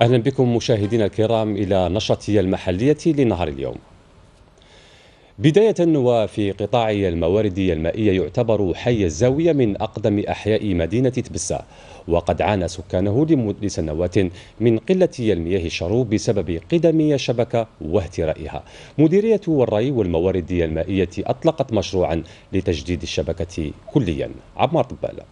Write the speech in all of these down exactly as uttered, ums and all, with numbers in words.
أهلا بكم مشاهدينا الكرام إلى نشرتي المحلية لنهار اليوم. بداية، وفي قطاع الموارد المائية يعتبر حي الزاوية من أقدم أحياء مدينة تبسة، وقد عانى سكانه لسنوات من قلة المياه الشرب بسبب قدم شبكة واهترائها. مديرية الري والموارد المائية أطلقت مشروعا لتجديد الشبكة كليا. عمار طبالة.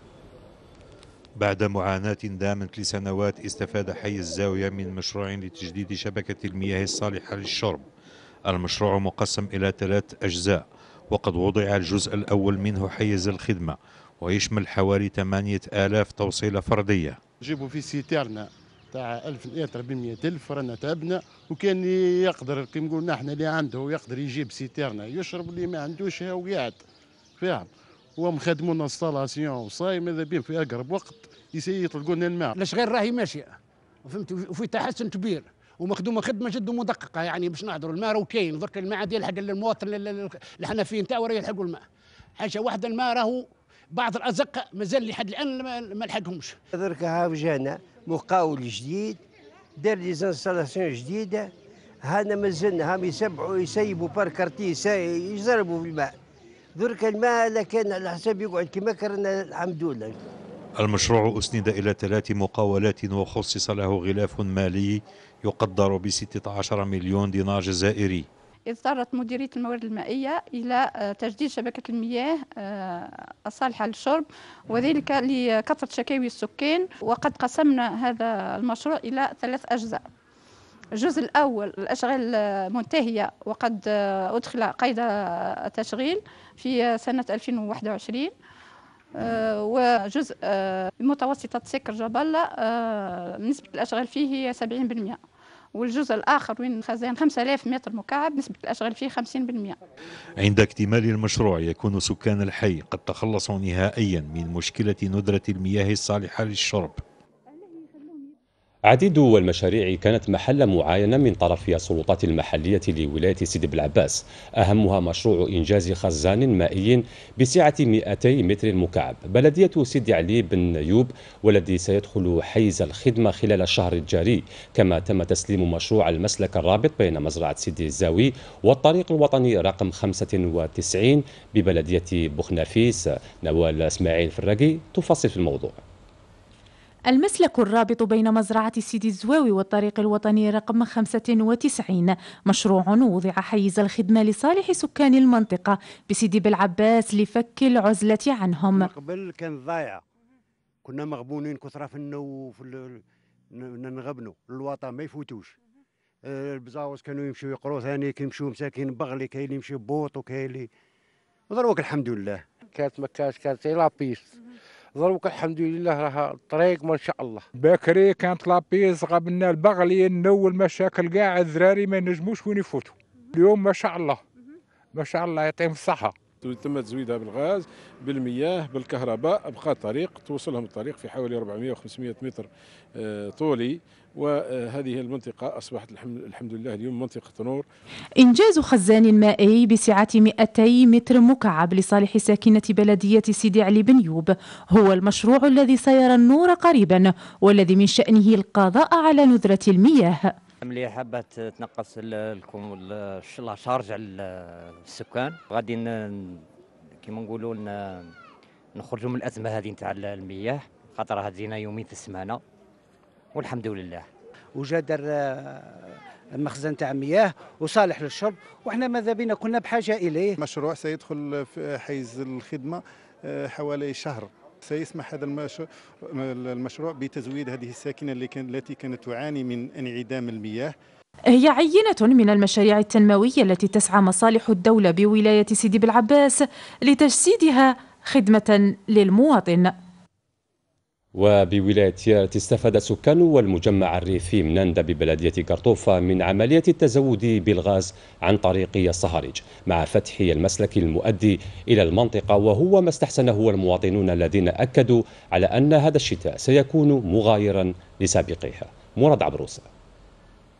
بعد معاناة دامت لسنوات، استفاد حي الزاوية من مشروع لتجديد شبكة المياه الصالحة للشرب. المشروع مقسم إلى ثلاث أجزاء، وقد وضع الجزء الأول منه حيز الخدمة، ويشمل حوالي ثمانية آلاف توصيلة فردية. جيبوا في سيترنا تاع ألف لتر ب مئة ألف، رانا تعبنا، وكان يقدر كي نقولنا احنا اللي عنده يقدر يجيب سيترنا يشرب، اللي ما عندوش هو قاعد فاهم. هو مخدمونا انستالاسيون وصاي، ماذا بين في اقرب وقت يطلقوا لنا الماء. الاشغال راهي ماشيه فهمت، وفي تحسن كبير ومخدومه خدمه جد مدققه، يعني باش نهضروا الماء راه كاين، درك الماء عاد يلحق المواطن الحنفيين تاعو راه يلحقوا الماء. حاجه واحده، الماء راهو بعض الازقه مازال لحد الان ما لحقهمش. درك ها وجانا مقاول جديد دار لي زانستالاسيون جديده، هانا مازلنا هم يسبعوا يسيبوا باركارتي يجربوا في الماء. درك الماء لا كان على حساب يقعد كما كان الحمد لله. المشروع أسند إلى ثلاث مقاولات وخصص له غلاف مالي يقدر ب ستة عشر مليون دينار جزائري. اضطرت مديرية الموارد المائية إلى تجديد شبكة المياه الصالحة للشرب، وذلك لكثرة شكاوي السكان. وقد قسمنا هذا المشروع إلى ثلاث أجزاء. الجزء الأول الأشغال منتهية وقد أدخل قيد التشغيل في سنة ألفين وواحد وعشرين، وجزء متوسطة سكر جبل نسبة الأشغال فيه هي سبعين بالمئة، والجزء الآخر من خزان خمسة آلاف متر مكعب نسبة الأشغال فيه خمسين بالمئة. عند اكتمال المشروع يكون سكان الحي قد تخلصوا نهائيا من مشكلة ندرة المياه الصالحة للشرب. عديد والمشاريع كانت محل معاينة من طرف السلطات المحلية لولاية سيدي بلعباس، أهمها مشروع إنجاز خزان مائي بسعة مئتي متر مكعب بلدية سيدي علي بن أيوب، والذي سيدخل حيز الخدمة خلال الشهر الجاري. كما تم تسليم مشروع المسلك الرابط بين مزرعة سيدي الزاوي والطريق الوطني رقم خمسة وتسعين ببلدية بوخنافيس. نوال اسماعيل فراقي تفصل في الموضوع. المسلك الرابط بين مزرعة سيدي الزواوي والطريق الوطني رقم خمسة وتسعين مشروع وضع حيز الخدمة لصالح سكان المنطقة بسيدي بلعباس لفك العزلة عنهم. قبل كان ضايع، كنا مغبونين كثرة في النو في نغبنوا الوطن ما يفوتوش. البزاوز كانوا يمشوا يقروا ثاني، كيمشوا مساكين بغلي، كاين اللي يمشي بوط وكاين اللي ضروك الحمد لله. كانت مكاش كانت لابيس، ضروك الحمد لله راها الطريق ما شاء الله. باكري كانت لابيس قابلنا البغلي النو المشاكل كاع الذراري ما ينجموش وين يفوتوا. اليوم ما شاء الله ما شاء الله يعطيهم الصحة. تم تزويدها بالغاز بالمياه بالكهرباء، بقى طريق توصلهم الطريق في حوالي أربعمئة وخمسمئة متر طولي، وهذه المنطقة أصبحت الحمد لله اليوم منطقة نور. إنجاز خزان مائي بسعة مئتي متر مكعب لصالح ساكنة بلدية سيدي علي بن يوب هو المشروع الذي سيرى النور قريبا، والذي من شأنه القضاء على نذرة المياه. اللي حابة تنقص الشارج على السكان، غادي كيما نقولوا نخرجوا من الأزمة هذه نتاع المياه، خاطر هزينا يومين في السمانة والحمد لله. وجا دار مخزن تاع مياه وصالح للشرب، وحنا ماذا بينا كنا بحاجة إليه. مشروع سيدخل في حيز الخدمة حوالي شهر، سيسمح هذا المشروع بتزويد هذه الساكنة التي كانت تعاني من انعدام المياه. هي عينة من المشاريع التنموية التي تسعى مصالح الدولة بولاية سيدي بلعباس لتجسيدها خدمة للمواطن. وبولاية تيارت استفاد سكان والمجمع الريفي منندا ببلدية قرطوفة من عملية التزود بالغاز عن طريق الصهاريج مع فتح المسلك المؤدي إلى المنطقة، وهو ما استحسنه المواطنون الذين أكدوا على أن هذا الشتاء سيكون مغايرا لسابقها. مراد عبروسة.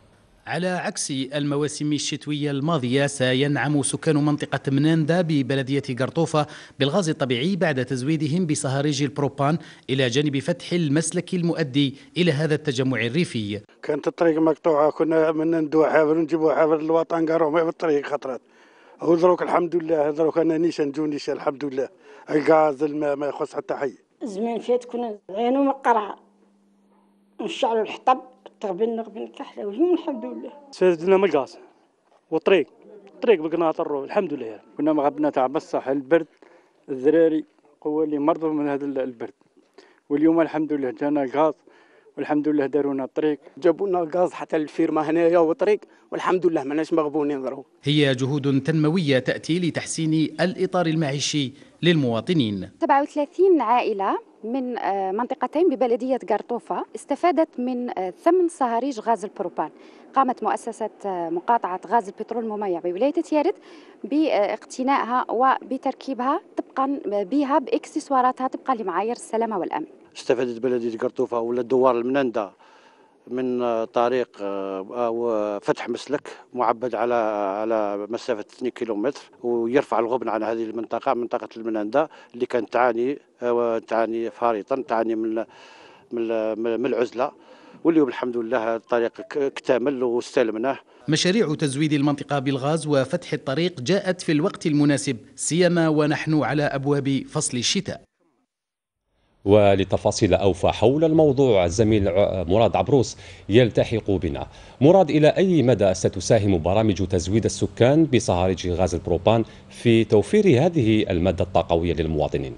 على عكس المواسم الشتوية الماضية، سينعم سكان منطقة مناندا ببلدية قرطوفة بالغاز الطبيعي بعد تزويدهم بصهاريج البروبان، إلى جانب فتح المسلك المؤدي إلى هذا التجمع الريفي. كانت الطريق مقطوعة، كنا من ندو حافر ونجيبوا حافر الوطن قالوا ما في الطريق خطرت، ودروك الحمد لله دروك أنا نيشان نجو نيشان الحمد لله، الغاز الماء ما يخص حتى حي. زمان فات كنا عينو مقرعة نشعلوا الحطب تغبن نغبن كحلة وجمو الحمد لله. سدنا من الغاز والطريق الطريق بقنا طروا الحمد لله. كنا مغبنا تاع بصح البرد الذراري قوة اللي مرضوا من هذا البرد، واليوم الحمد لله جانا الغاز والحمد لله دارونا الطريق، جابوا لنا الغاز حتى الفيرما هنايا والطريق والحمد لله ماناش مغبونين ضرو. هي جهود تنموية تأتي لتحسين الإطار المعيشي للمواطنين. سبعة وثلاثين عائلة من منطقتين ببلدية قرطوفة استفادت من ثمن صهاريج غاز البروبان. قامت مؤسسة مقاطعة غاز البترول المميع بولاية تيارت باقتنائها وبتركيبها طبقا بها باكسسواراتها طبقا لمعايير السلامة والأمن. استفادت بلدية قرطوفة ولا دوار المنندة من طريق أو فتح مسلك معبد على على مسافة اثنين كيلومتر، ويرفع الغبن عن هذه المنطقة، منطقة المنندة اللي كانت تعاني تعاني فريطا، تعاني من من العزلة، واليوم الحمد لله الطريق اكتمل واستلمناه. مشاريع تزويد المنطقة بالغاز وفتح الطريق جاءت في الوقت المناسب، سيما ونحن على أبواب فصل الشتاء. ولتفاصيل أوفى حول الموضوع الزميل مراد عبروس يلتحق بنا. مراد، إلى أي مدى ستساهم برامج تزويد السكان بصهاريج غاز البروبان في توفير هذه المادة الطاقوية للمواطنين؟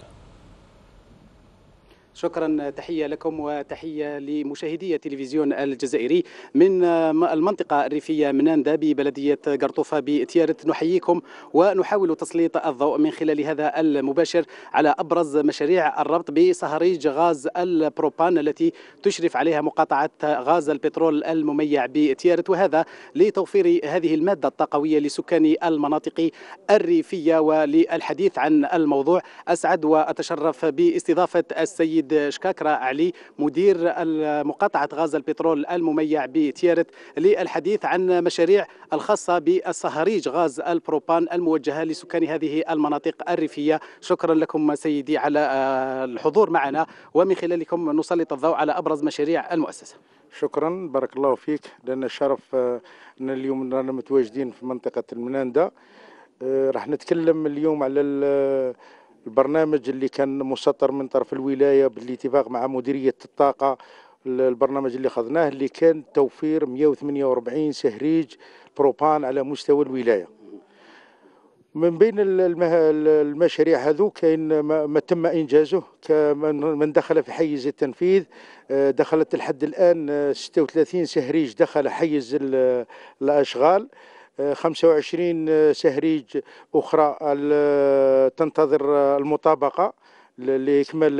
شكرا، تحية لكم وتحية لمشاهدي التلفزيون الجزائري من المنطقة الريفية مناندا ببلدية قرطوفة بتيارت. نحييكم ونحاول تسليط الضوء من خلال هذا المباشر على أبرز مشاريع الربط بصهاريج غاز البروبان التي تشرف عليها مقاطعة غاز البترول المميع بتيارت، وهذا لتوفير هذه المادة الطاقوية لسكان المناطق الريفية. وللحديث عن الموضوع أسعد وأتشرف باستضافة السيد شكاكرا علي مدير مقاطعة غاز البترول المميع بتيارت للحديث عن مشاريع الخاصة بالصهاريج غاز البروبان الموجهة لسكان هذه المناطق الريفية. شكرا لكم سيدي على الحضور معنا، ومن خلالكم نسلط الضوء على أبرز مشاريع المؤسسة. شكرا، بارك الله فيك، لنا الشرف أن اليوم رانا متواجدين في منطقة المناندا. راح نتكلم اليوم على البرنامج اللي كان مسطر من طرف الولاية بالاتفاق مع مديرية الطاقة، البرنامج اللي خذناه اللي كان توفير مئة وثمانية وأربعين سهريج بروبان على مستوى الولاية. من بين المشاريع هذو كاين ما تم إنجازه، من دخل في حيز التنفيذ دخلت لحد الآن ستة وثلاثين سهريج دخل حيز الأشغال، خمسة وعشرين سهريج أخرى تنتظر المطابقة لإكمال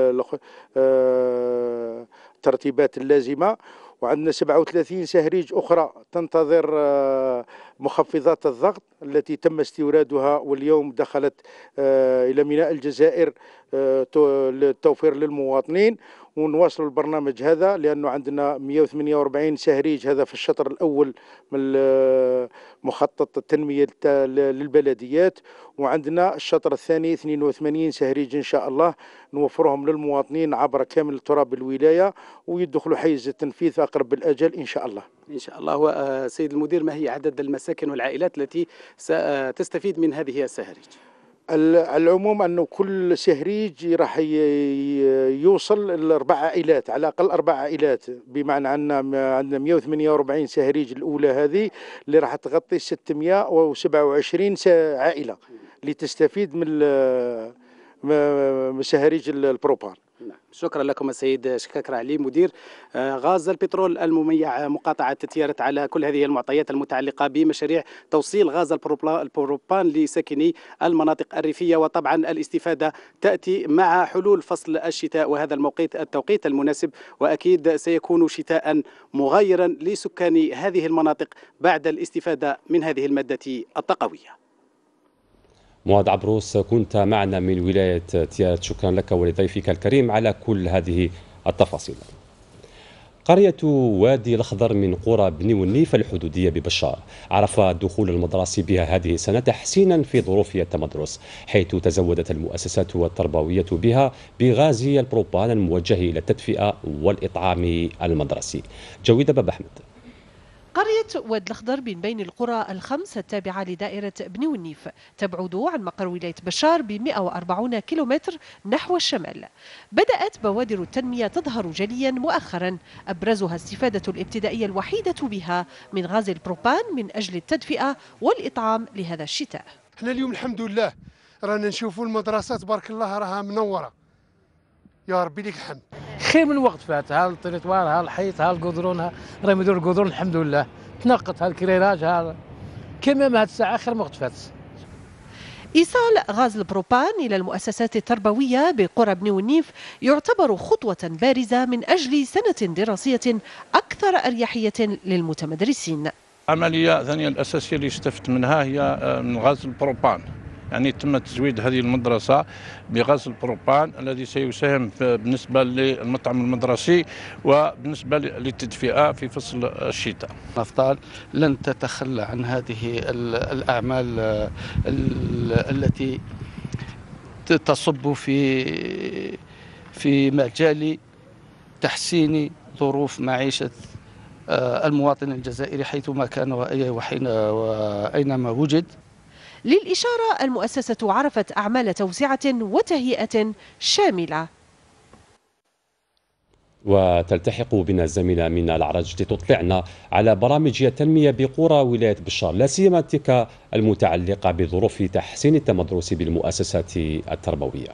الترتيبات اللازمة، وعندنا سبعة وثلاثين سهريج أخرى تنتظر مخفضات الضغط التي تم استيرادها واليوم دخلت إلى ميناء الجزائر للتوفير للمواطنين. ونواصل البرنامج هذا لأنه عندنا مئة وثمانية وأربعين سهريج هذا في الشطر الأول من مخطط التنمية للبلديات، وعندنا الشطر الثاني اثنين وثمانين سهريج إن شاء الله نوفرهم للمواطنين عبر كامل تراب الولاية ويدخلوا حيز التنفيذ في أقرب الأجل إن شاء الله. إن شاء الله. وسيد المدير، ما هي عدد المساكن والعائلات التي ستستفيد من هذه السهريج؟ على العموم أنه كل سهريج راح يوصل لأربع عائلات، على الأقل أربع عائلات، بمعنى عندنا عندنا مئة وثمانية وأربعين سهريج الأولى هذه اللي راح تغطي ستمئة وسبعة وعشرين عائلة اللي تستفيد من سهريج البروبان. شكرا لكم السيد شكاكرا علي مدير غاز البترول المميع مقاطعة تيارت على كل هذه المعطيات المتعلقة بمشاريع توصيل غاز البروبان لساكني المناطق الريفية. وطبعا الاستفادة تأتي مع حلول فصل الشتاء، وهذا الموقيت التوقيت المناسب، وأكيد سيكون شتاء مغايرا لسكان هذه المناطق بعد الاستفادة من هذه المادة الطاقوية. مراد عبروس كنت معنا من ولاية تيارت، شكرا لك ولضيفك الكريم على كل هذه التفاصيل. قرية وادي الأخضر من قرى بني والنيف الحدودية ببشار عرف دخول المدرسة بها هذه السنة تحسينا في ظروف التمدرس، حيث تزودت المؤسسات التربوية بها بغاز البروبان الموجه إلى التدفئة والإطعام المدرسي. جويدة باب أحمد. قرية واد الأخضر من بين القرى الخمس التابعة لدائرة بني والنيف، تبعد عن مقر ولاية بشار ب مئة وأربعين كيلومتر نحو الشمال. بدأت بوادر التنمية تظهر جليا مؤخرا، أبرزها الاستفادة الابتدائية الوحيدة بها من غاز البروبان من أجل التدفئة والإطعام لهذا الشتاء. احنا اليوم الحمد لله رانا نشوفوا المدرسة تبارك الله راها منورة، يا ربي لك الحمد. خير من وقت فات، ها الطريطوار ها الحيط ها القدرون ها راهم يديروا القدرون الحمد لله، تنقط ها الكريراج ها كمام هذه الساعه خير من وقت فات. إيصال غاز البروبان إلى المؤسسات التربوية بقرى بني والنيف يعتبر خطوة بارزة من أجل سنة دراسية أكثر أريحية للمتمدرسين. العملية الثانية الأساسية اللي استفدت منها هي من غاز البروبان، يعني تم تزويد هذه المدرسة بغاز البروبان الذي سيساهم بالنسبة للمطعم المدرسي وبالنسبة للتدفئة في فصل الشتاء. الأفضل لن تتخلى عن هذه الأعمال التي تصب في في مجال تحسين ظروف معيشة المواطن الجزائري حيثما كان وأينما وجد. للإشارة المؤسسة عرفت أعمال توسعة وتهيئة شاملة. وتلتحق بنا الزميلة من العرج لتطلعنا على برامج التنمية بقرى ولاية بشار، لا سيما تلك المتعلقة بظروف تحسين التمدرس بالمؤسسات التربوية.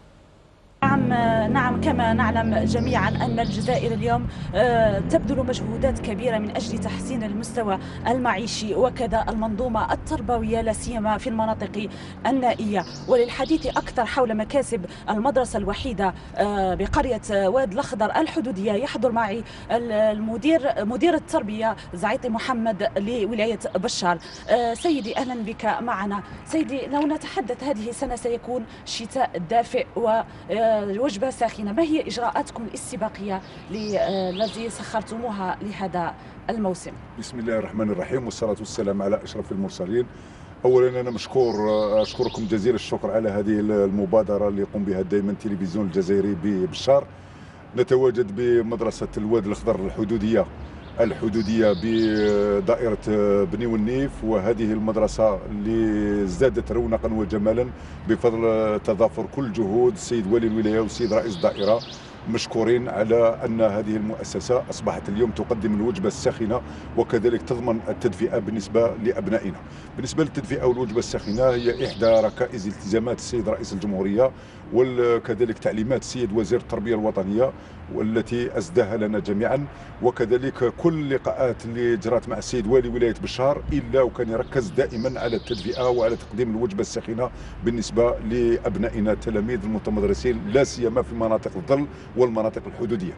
نعم نعم كما نعلم جميعا أن الجزائر اليوم تبذل مجهودات كبيرة من أجل تحسين المستوى المعيشي وكذا المنظومة التربوية لا سيما في المناطق النائية. وللحديث أكثر حول مكاسب المدرسة الوحيدة بقرية واد الأخضر الحدودية يحضر معي المدير مدير التربية زعيطي محمد لولاية بشار. سيدي أهلا بك معنا. سيدي لو نتحدث هذه السنة سيكون شتاء دافئ و وجبة ساخنة، ما هي إجراءاتكم الاستباقية التي سخرتموها لهذا الموسم؟ بسم الله الرحمن الرحيم والصلاة والسلام على أشرف المرسلين. أولا أنا مشكور أشكركم جزيل الشكر على هذه المبادرة اللي يقوم بها دائما التلفزيون الجزائري ببشار. نتواجد بمدرسة الواد الأخضر الحدودية الحدودية بدائرة بني والنيف، وهذه المدرسة اللي زادت رونقا وجمالا بفضل تضافر كل جهود السيد والي الولاية والسيد رئيس الدائرة. مشكورين على أن هذه المؤسسة أصبحت اليوم تقدم الوجبة الساخنة وكذلك تضمن التدفئة بالنسبة لأبنائنا. بالنسبة للتدفئة والوجبة الساخنة هي إحدى ركائز التزامات السيد رئيس الجمهورية وكذلك تعليمات السيد وزير التربية الوطنية والتي أسداها لنا جميعا، وكذلك كل اللقاءات اللي جرت مع السيد والي ولاية بشار إلا وكان يركز دائما على التدفئة وعلى تقديم الوجبة الساخنة بالنسبة لأبنائنا التلاميذ المتمدرسين لا سيما في مناطق الظل والمناطق الحدودية.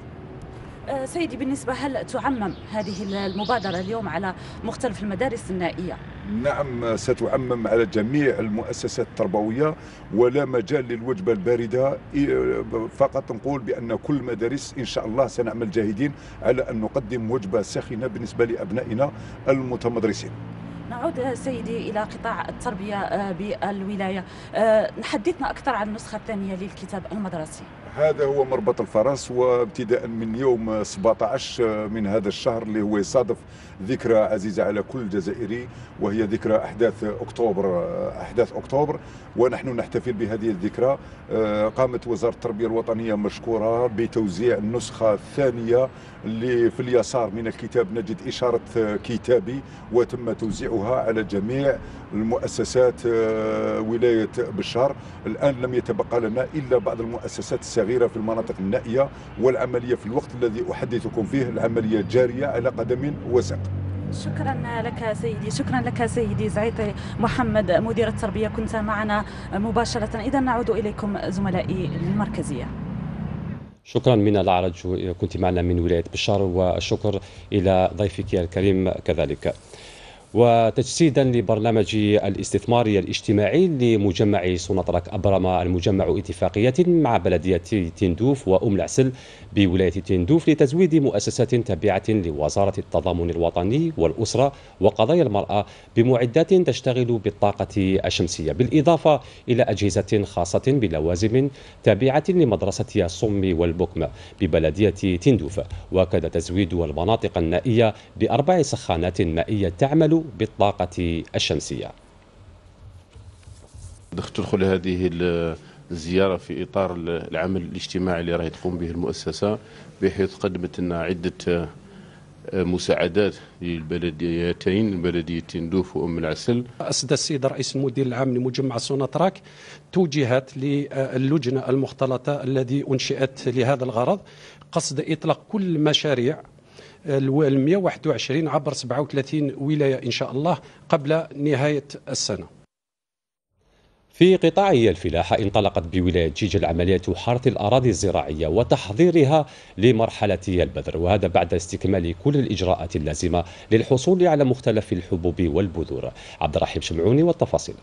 سيدي بالنسبة هل تعمم هذه المبادرة اليوم على مختلف المدارس النائية؟ نعم ستعمم على جميع المؤسسات التربوية ولا مجال للوجبة الباردة، فقط نقول بأن كل المدارس إن شاء الله سنعمل جاهدين على أن نقدم وجبة ساخنة بالنسبة لأبنائنا المتمدرسين. نعود سيدي إلى قطاع التربية بالولاية، نحدثنا أكثر عن النسخة الثانية للكتاب المدرسي. هذا هو مربط الفرس، وابتداء من يوم سبعة عشر من هذا الشهر اللي هو يصادف ذكرى عزيزة على كل جزائري وهي ذكرى أحداث أكتوبر أحداث أكتوبر ونحن نحتفل بهذه الذكرى. قامت وزارة التربية الوطنية مشكورة بتوزيع النسخة الثانية اللي في اليسار من الكتاب نجد إشارة كتابي وتم توزيعها على جميع المؤسسات ولاية بشار. الآن لم يتبقى لنا إلا بعض المؤسسات الصغيرة في المناطق النائية، والعملية في الوقت الذي أحدثكم فيه العملية جارية على قدم وساق. شكرا لك سيدي، شكرا لك سيدي زعيطي محمد مدير التربية، كنت معنا مباشرة. إذا نعود إليكم زملائي المركزية. شكرا من العرج، كنت معنا من ولاية بشار، والشكر إلى ضيفك الكريم كذلك. وتجسيدا لبرنامج الاستثماري الاجتماعي لمجمع سوناطراك أبرم المجمع اتفاقية مع بلدية تندوف وأم العسل بولاية تندوف لتزويد مؤسسات تابعة لوزارة التضامن الوطني والأسرة وقضايا المرأة بمعدات تشتغل بالطاقة الشمسية، بالإضافة إلى أجهزة خاصة بلوازم تابعة لمدرسة الصم والبكم ببلدية تندوف، وكذا تزويد المناطق النائية بأربع سخانات مائية تعمل بالطاقة الشمسية. تدخل هذه الزيارة في إطار العمل الاجتماعي اللي راهي تقوم به المؤسسة، بحيث قدمت لنا عدة مساعدات للبلديتين، بلدية تندوف وأم العسل. أسدى السيد رئيس المدير العام لمجمع سوناطراك توجيهات للجنة المختلطة الذي أنشئت لهذا الغرض، قصد إطلاق كل مشاريع ال مئة وواحد وعشرين عبر سبعة وثلاثين ولاية إن شاء الله قبل نهاية السنة. في قطاع الفلاحة انطلقت بولاية جيجل عملية حرث الأراضي الزراعية وتحضيرها لمرحلة البذر، وهذا بعد استكمال كل الإجراءات اللازمة للحصول على مختلف الحبوب والبذور. عبد الرحيم شمعوني والتفاصيل.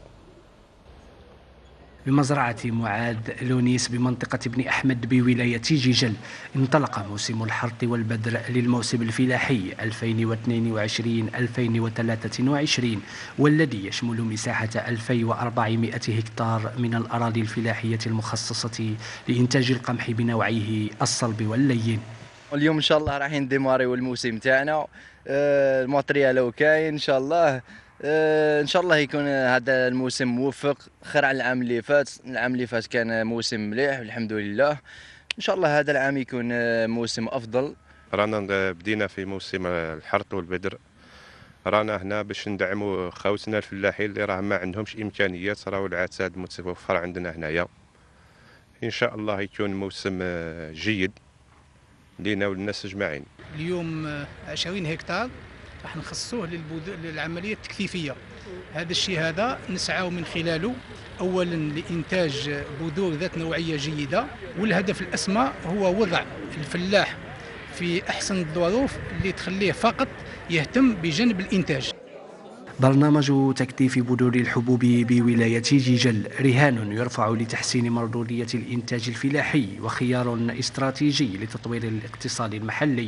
بمزرعة معاذ لونيس بمنطقة بن أحمد بولاية جيجل انطلق موسم الحرث والبذر للموسم الفلاحي ألفين واثنين وعشرين ألفين وثلاثة وعشرين، والذي يشمل مساحة ألفين وأربعمئة هكتار من الأراضي الفلاحية المخصصة لإنتاج القمح بنوعيه الصلب واللين. اليوم إن شاء الله رايحين ديماريو الموسم تاعنا، الماتريال لو كاين إن شاء الله، ان شاء الله يكون هذا الموسم موفق خير على العام اللي فات. العام اللي فات كان موسم مليح الحمد لله، ان شاء الله هذا العام يكون موسم افضل. رانا بدينا في موسم الحرث والبذر، رانا هنا باش ندعموا خوتنا الفلاحين اللي راه ما عندهمش امكانيات، راهو العتاد متوفر عندنا هنايا. ان شاء الله يكون موسم جيد لينا وللناس اجمعين. اليوم عشرين هكتار راح نخصصوه للعمليه التكثيفيه. هذا الشيء هذا نسعى من خلاله اولا لانتاج بذور ذات نوعيه جيده، والهدف الاسمى هو وضع الفلاح في احسن الظروف اللي تخليه فقط يهتم بجانب الانتاج. برنامج تكثيف بذور الحبوب بولاية جيجل رهان يرفع لتحسين مردودية الإنتاج الفلاحي وخيار استراتيجي لتطوير الاقتصاد المحلي.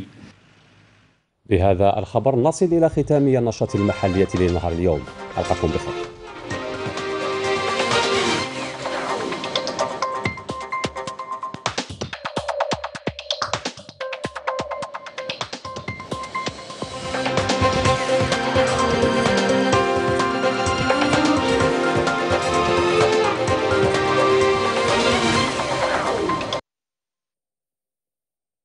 بهذا الخبر نصل إلى ختام النشرة المحلية لنهار اليوم، ألقاكم بخير.